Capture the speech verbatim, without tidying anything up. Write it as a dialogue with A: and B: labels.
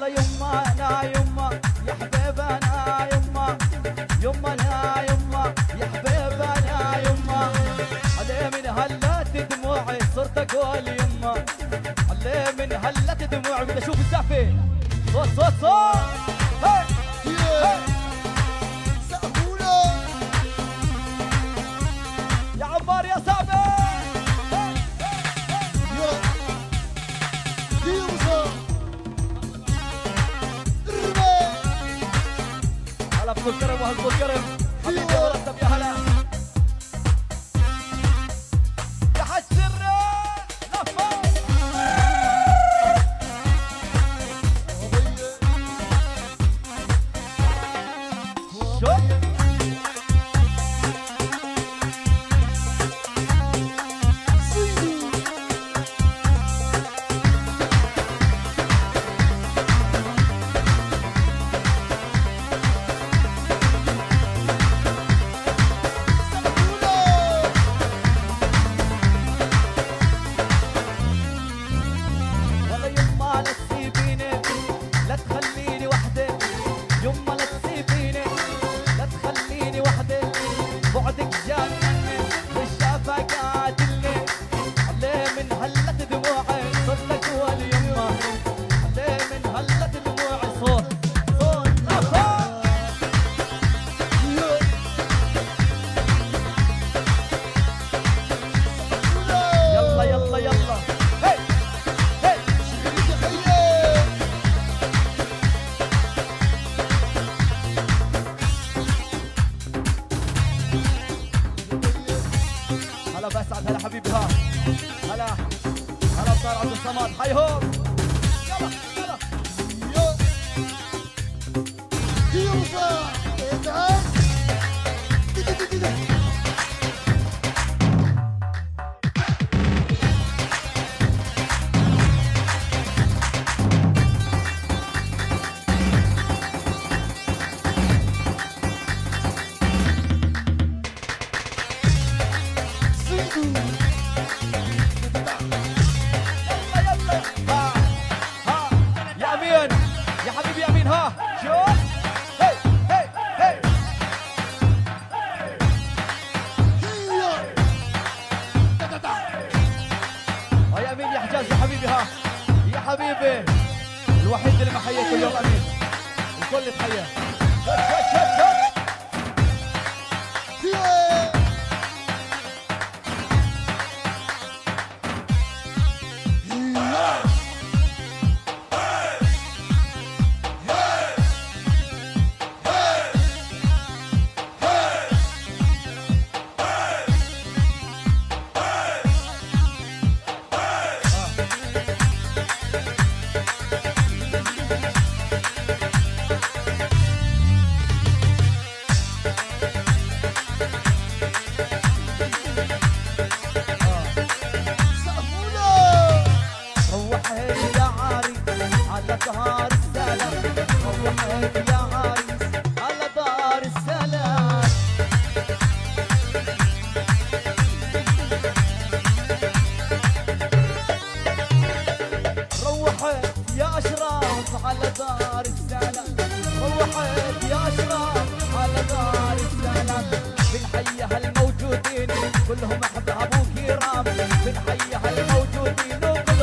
A: هلا يما انا يما يا حبيب انا يما يما انا يما يا حبيب انا يما علي من هلات دموعي صرت اقول يما علي من هلات دموعي بدي اشوف الزعفه صوت صوت صوت هي هي
B: سقفونا
A: يا عمار يا صعبه
B: يا ديوزا
A: هلا ابو الكرم واهل ابو الكرم حبيبي يا مرتب يا هلا يا حج سري لفه شوف بسعد هلا حبيبي ها هلا هلا بطار عبد الصمد حيهم يلا يلا
B: يا ديوزا ادعم
A: حبيبي الوحيد اللي ما حييته اليوم امين الكل تحياه شت شت شت دار السلام روحت يا عريس على دار السلام روحت يا أشراف على دار السلام روحت يا أشراف على دار السلام بنحيي هالموجودين كلهم أحباب وكرام بنحيي هالموجودين